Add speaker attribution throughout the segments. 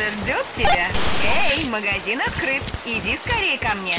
Speaker 1: уже ждет тебя. Эй, магазин открыт. Иди скорее ко мне.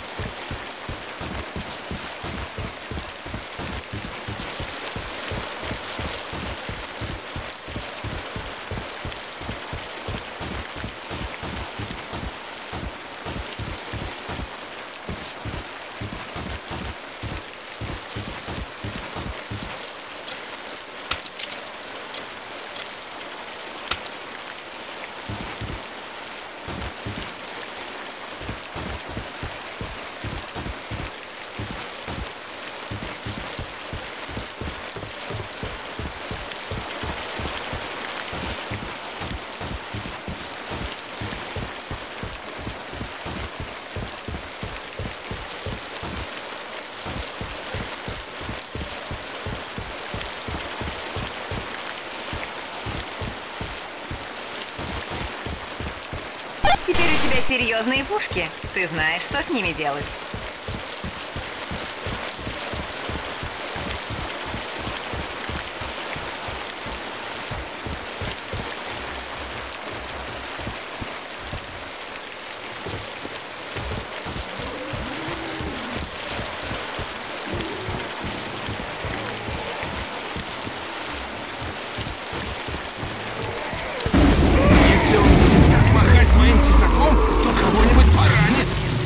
Speaker 1: Теперь у тебя серьезные пушки. Ты знаешь, что с ними делать.
Speaker 2: Если он будет так махать своим тесаком, то кого-нибудь поранит.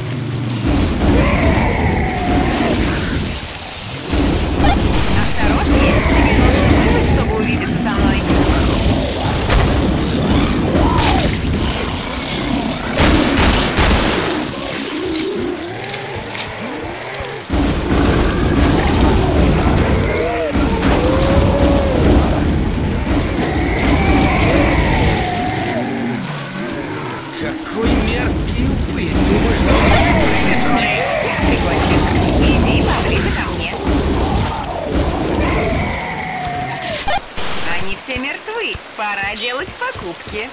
Speaker 1: Осторожнее, тебе нужно вылить, чтобы увидеться со мной.
Speaker 2: Какой мерзкий упырь. Думаешь, что он еще и прыгать умеет?
Speaker 1: Всех прикончишь. Иди поближе ко мне. Они все мертвы. Пора делать покупки.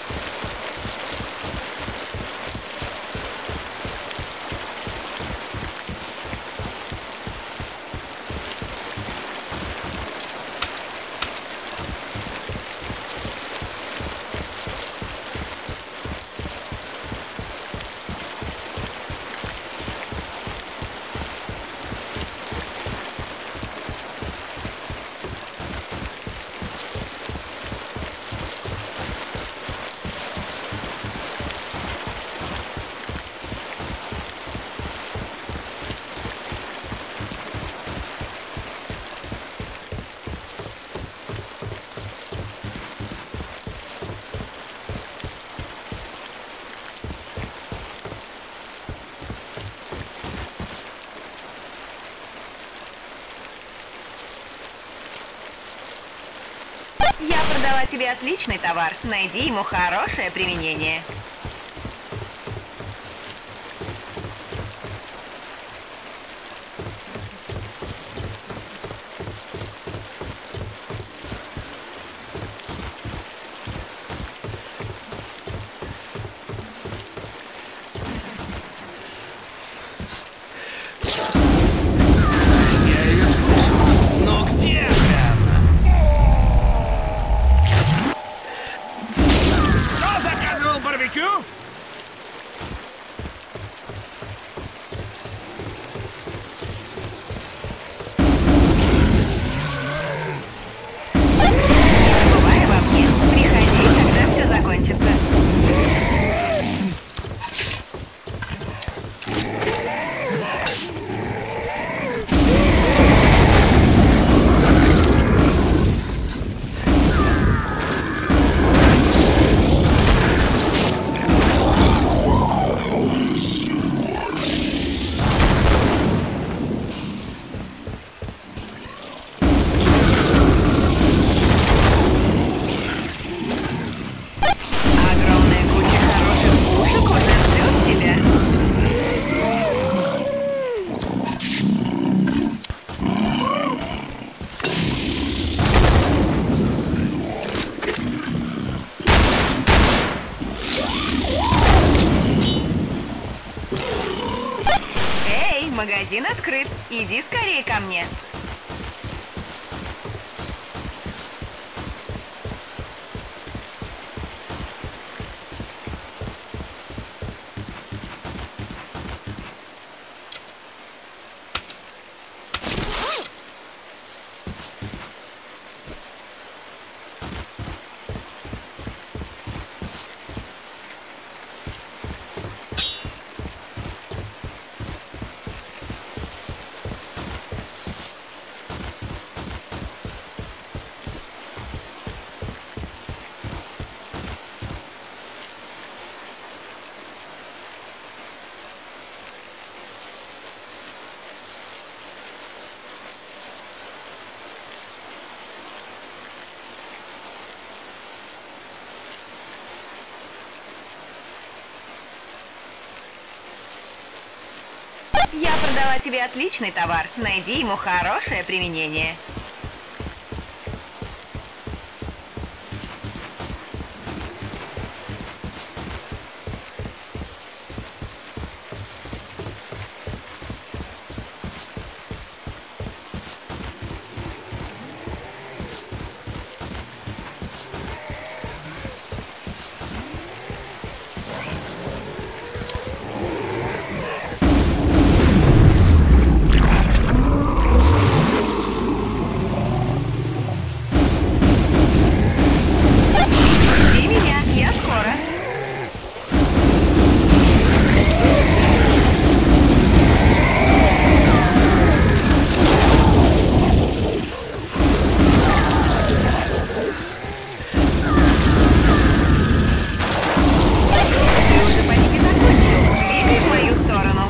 Speaker 1: Я продала тебе отличный товар. Найди ему хорошее применение.
Speaker 2: Я ее слышу. Но где же она? Кто заказывал барбекю?
Speaker 1: Не забывай обо мне. Приходи, когда все закончится. Огромная куча хороших пушек уже ждет тебя. Эй, магазин открыт. Иди скорее ко мне. Я продала тебе отличный товар. Найди ему хорошее применение. Жди меня, я скоро. Ты уже почти закончил. Двигай в мою сторону.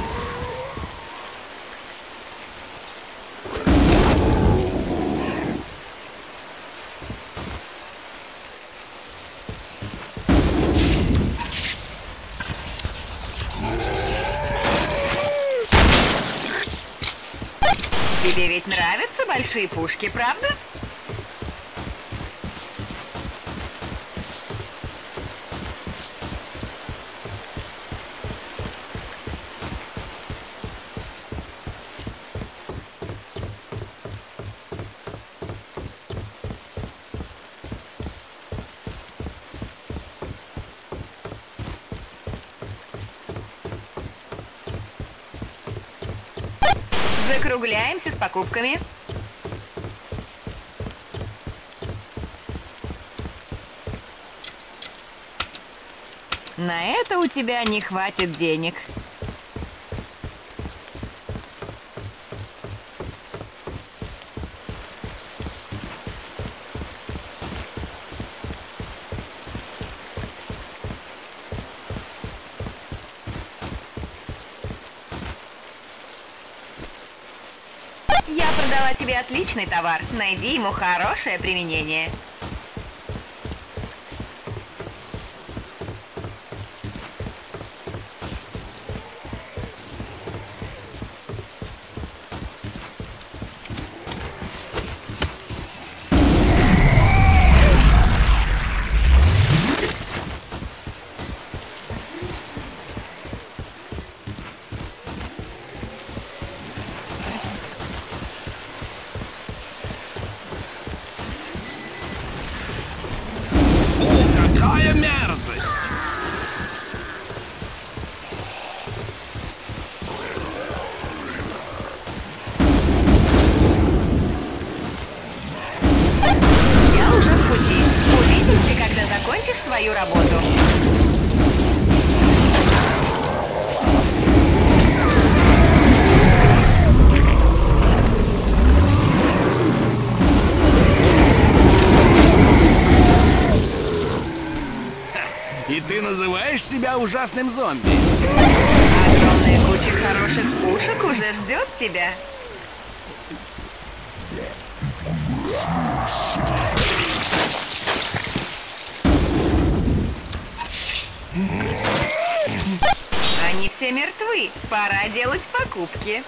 Speaker 1: Тебе ведь нравятся большие пушки, правда? Закругляемся с покупками. На это у тебя не хватит денег. Я продала тебе отличный товар. Найди ему хорошее применение.
Speaker 2: Фу, какая мерзость!
Speaker 1: Я уже в пути. Увидимся, когда закончишь свою работу.
Speaker 2: И ты называешь себя ужасным зомби?
Speaker 1: Огромная куча хороших пушек уже ждет тебя. Они все мертвы. Пора делать покупки.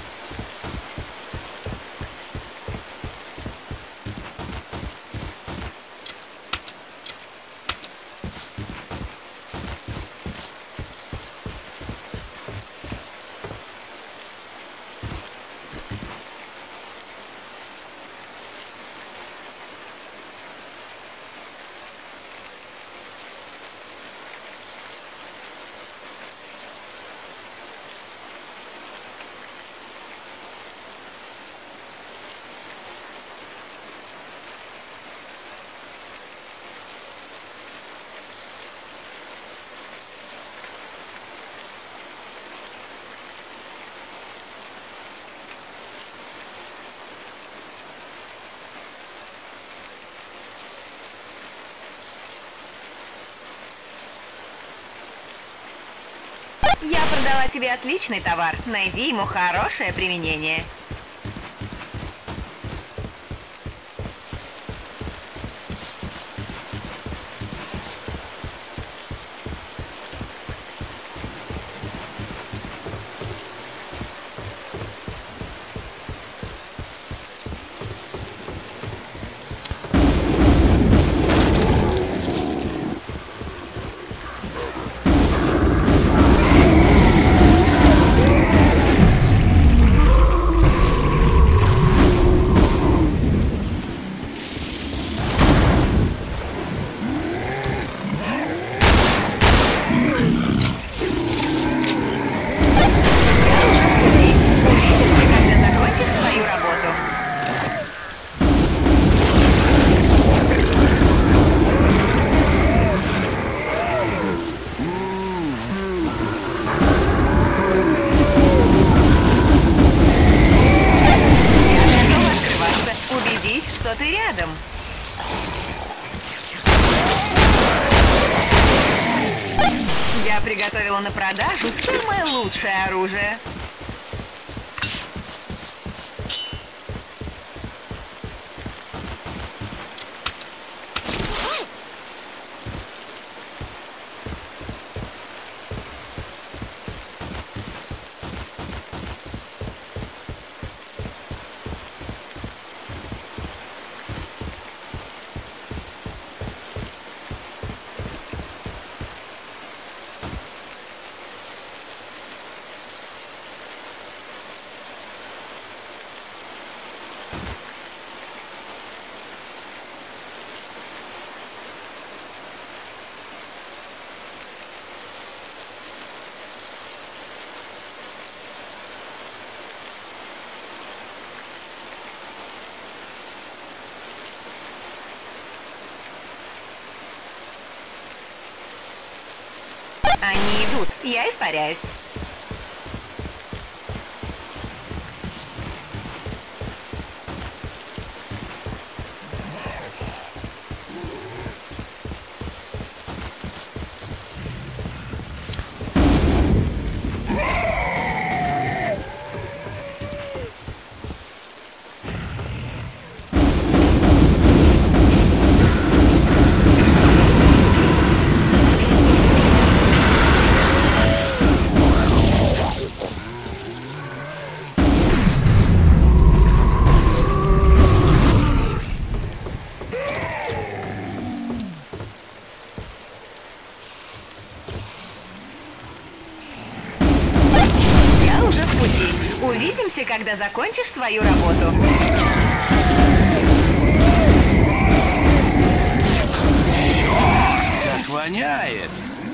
Speaker 1: Я продала тебе отличный товар. Найди ему хорошее применение. приготовила на продажу самое лучшее оружие. Они идут, я испаряюсь. Увидимся, когда закончишь свою работу.
Speaker 2: Черт, как воняет!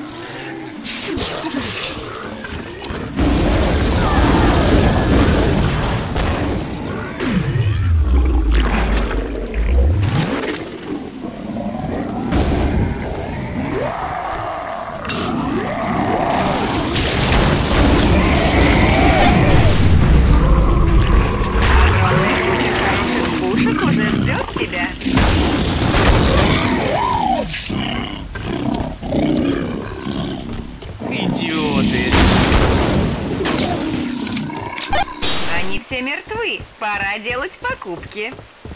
Speaker 1: Все мертвы. Пора делать покупки.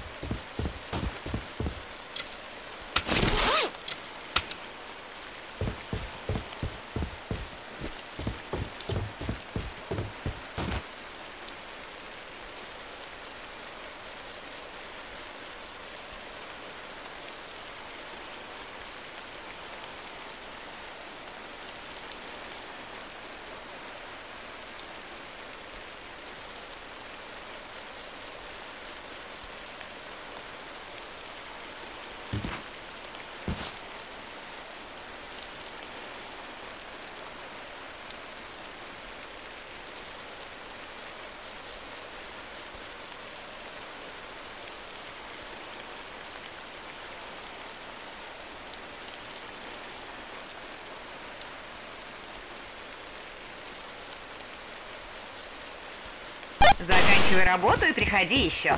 Speaker 1: Заканчивай работу и приходи еще.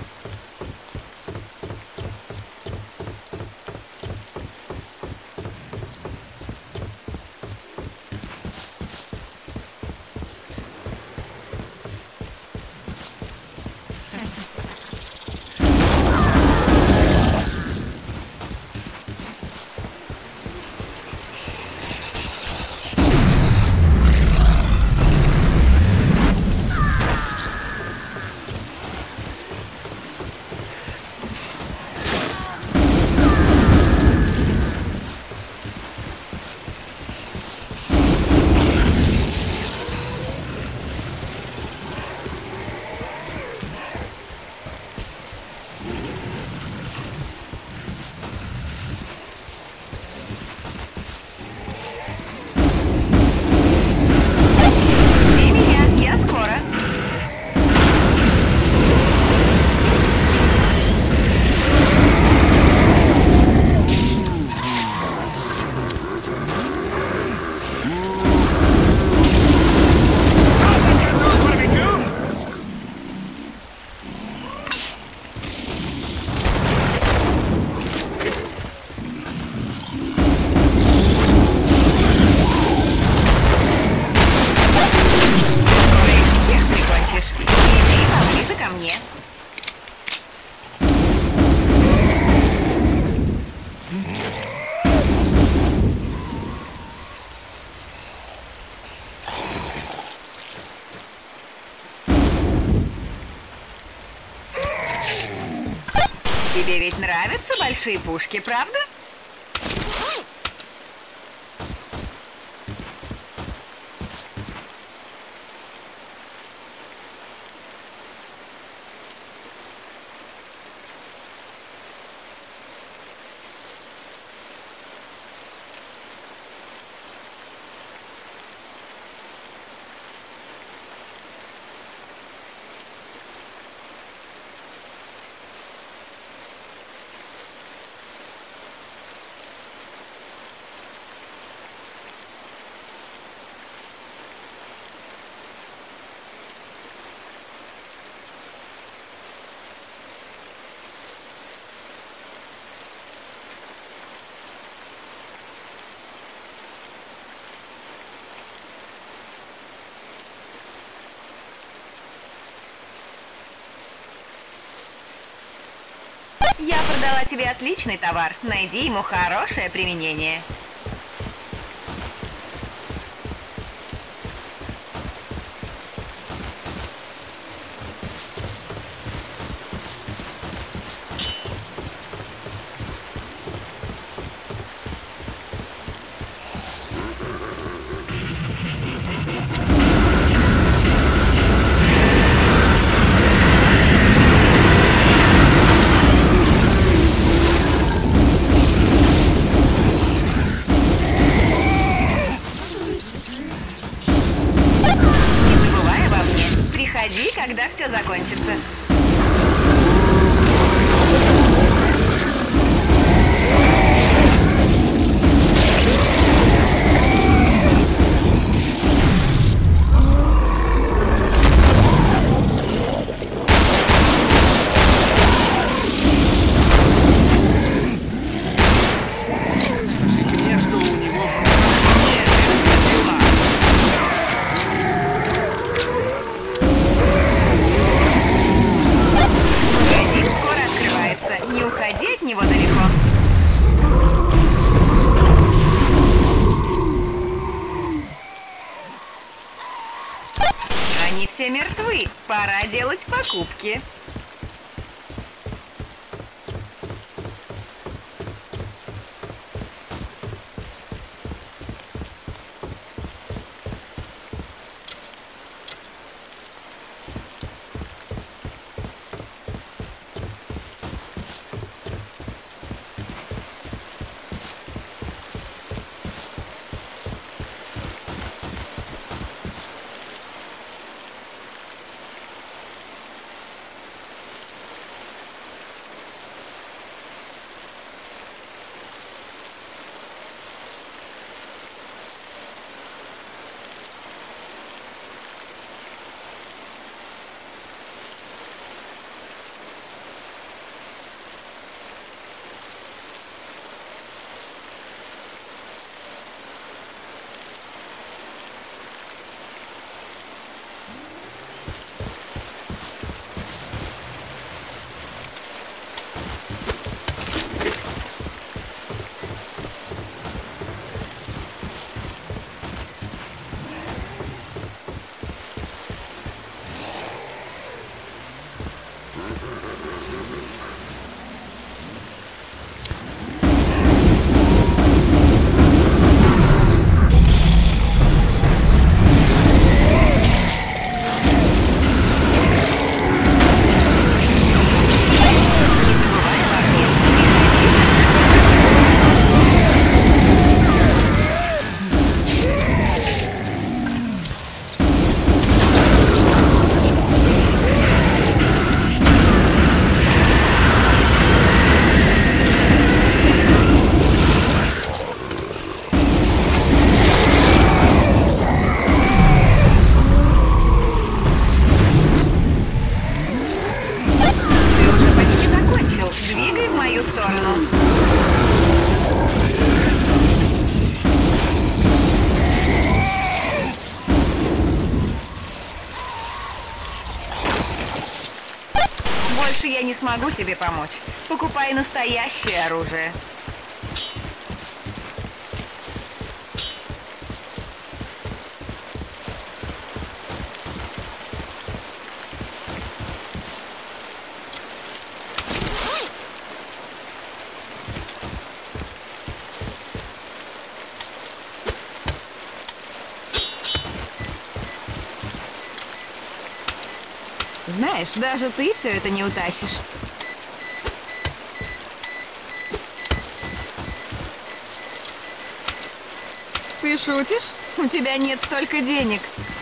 Speaker 1: Тебе ведь нравятся большие пушки, правда? Я продала тебе отличный товар. Найди ему хорошее применение. Приходи, когда все закончится.
Speaker 2: Скажите мне, что у него
Speaker 1: Скоро открывается. Не уходи от него далеко. Они все мертвы. Пора делать покупки. Двигай в мою сторону. Больше я не смогу тебе помочь. Покупай настоящее оружие. Знаешь, даже ты все это не утащишь. Ты шутишь? У тебя нет столько денег.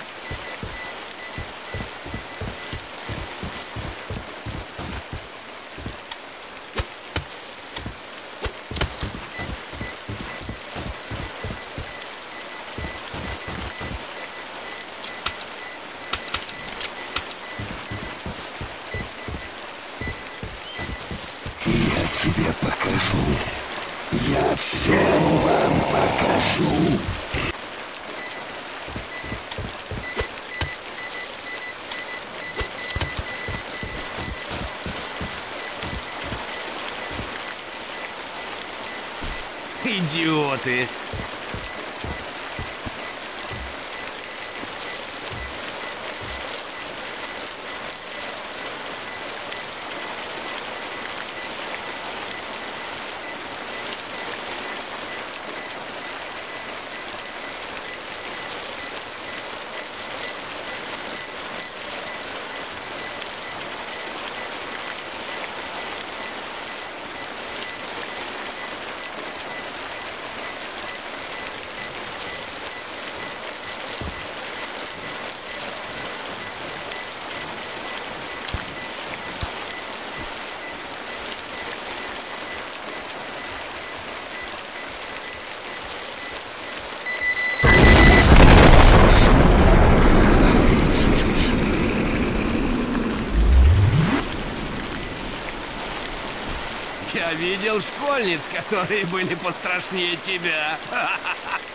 Speaker 3: Я тебе покажу. Я всем вам покажу.
Speaker 2: Идиоты! Я видел школьниц, которые были пострашнее тебя.